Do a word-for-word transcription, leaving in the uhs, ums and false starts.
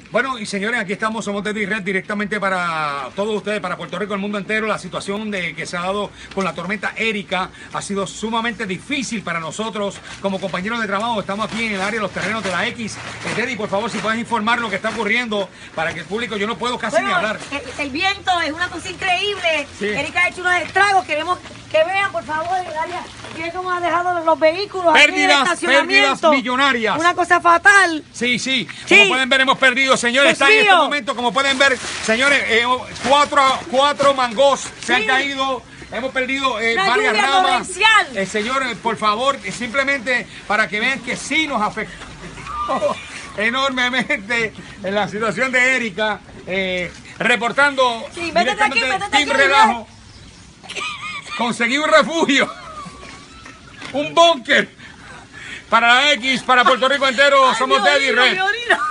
Bueno, y señores, aquí estamos, somos Teddy Red, directamente para todos ustedes, para Puerto Rico, el mundo entero. La situación de que se ha dado con la tormenta Erika ha sido sumamente difícil para nosotros como compañeros de trabajo. Estamos aquí en el área de los terrenos de la X. Eh, Teddy, por favor, si puedes informar lo que está ocurriendo para que el público, yo no puedo casi bueno, ni hablar. El, el viento es una cosa increíble. Sí. Erika ha hecho unos estragos. Queremos que vean, por favor, el área. Miren cómo ha dejado los vehículos. Pérdidas, aquí en el estacionamiento. pérdidas millonarias. Una cosa fatal. Sí, sí, Sí. como pueden ver, hemos perdido, señores, Dios está en este mío. momento, como pueden ver, señores, eh, cuatro, cuatro mangos se Sí. han caído, hemos perdido eh, Una varias lluvia ramas. torrencial. Eh, señores, por favor, eh, simplemente para que vean que sí nos afectó enormemente en la situación de Erika, eh, reportando Sí, métete aquí, directamente métete Team aquí, Relajo. Conseguí un refugio, un búnker para la X, para Puerto Rico entero. Ay, Somos me Teddy orino, Red. me orino.